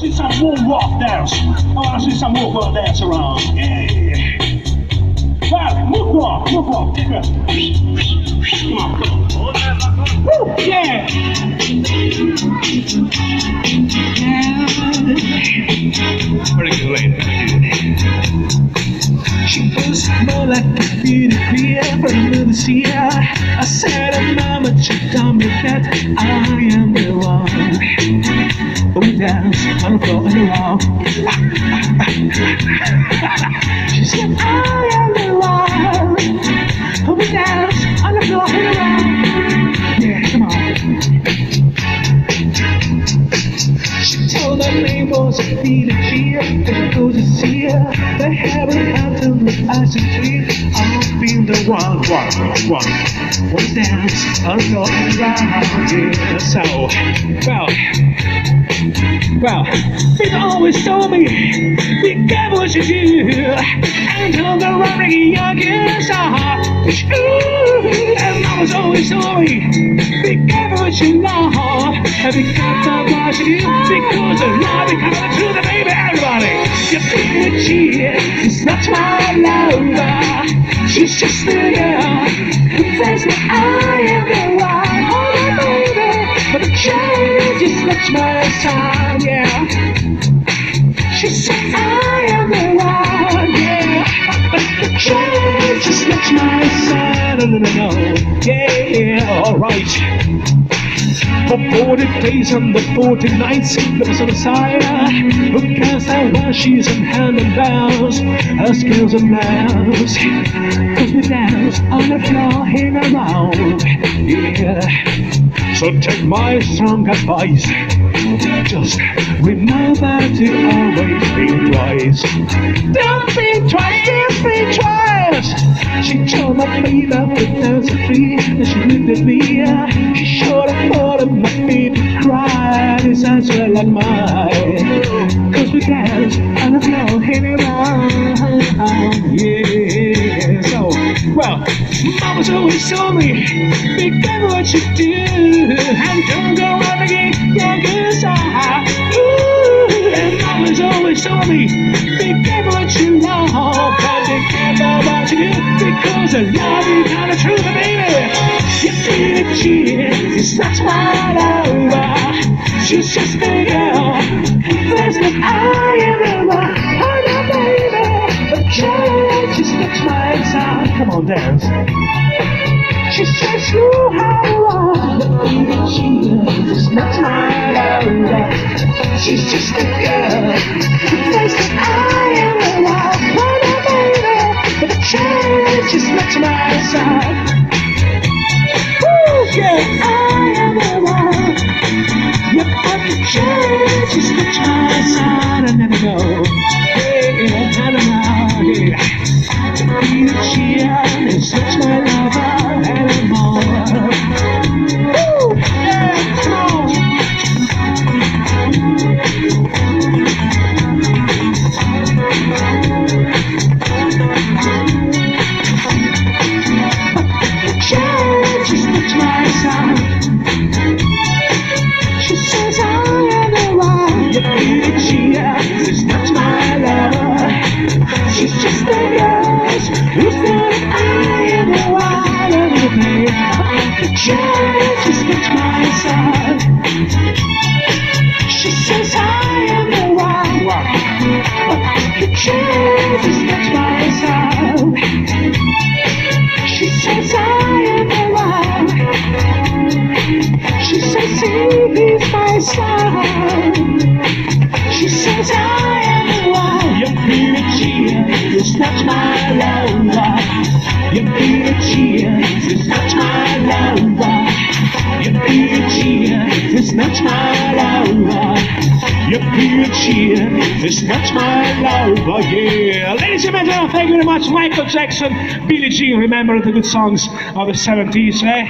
see some moonwalk dance. I wanna see some moonwalk dance around. Yeah. Well, moonwalk. Take a. Come on. Woo, yeah. Pretty good lady. She was more like a beauty queen from Lucia. I said, oh, mama, she told me that I am the one who dance on the floor and around. She said, I am the one who dance on the floor and around. Yeah, come on. She told her name was a beauty queen, and goes to see her. The heaven anthem with eyes and teeth. I'll be the one who dance on the floor and around. Yeah, so, well, people always told me, be careful what you do, and tell the running young star. And mama's always told me, be careful what you love, and be careful what you do, because the love is coming to the baby. Everybody, you think that she is not my lover, she's just a girl who says that I am the one, oh baby, but the change is not my time, yeah. She said I am the one, yeah, but the change is not my side, no, yeah, alright. For 40 days and the 40 nights, there was a Messiah who cast out while she's in hand and bounce, her skills and mouse, cause we dance on the floor in around, yeah. So take my strong advice, just remember to always think twice. Don't think twice, just think twice. She told my baby that dance a free, and she looked at me, she showed her thought of my baby cried, his eyes were like mine, cause we dance on the floor in around, yeah. So, well, mama's always told me, be careful what you do, and don't go out again, yeah, cause and mama's always told me, be careful what you love, and be careful what you do, because the love is not the truth, baby. You feel it, she is not my lover, she's just a girl who says that I am the one, oh no, baby, but she's not my side. Come on, dance. She says you have one, but she is not my lover, she's just a girl who says that I am the one, oh no, baby, but the change is not my side. Woo, yeah, I am the one, yep, but the change is not my side. I never go, yeah, I don't know, yeah. She is not my lover anymore. Woo, yeah, come on. Change is not my side. She says I am the one. Yeah, she is not my lover, she's just a girl who said I am the one, and the change is not my side. She says I am the one, but the change is not my side. She says I am the one, she says he is my side. She says I am the one, your beauty is not my lover, your beauty is not my lover, your beauty is not my lover, your beauty is not my lover, yeah. Ladies and gentlemen, thank you very much. Michael Jackson, Billie Jean, remember the good songs of the 70s, eh?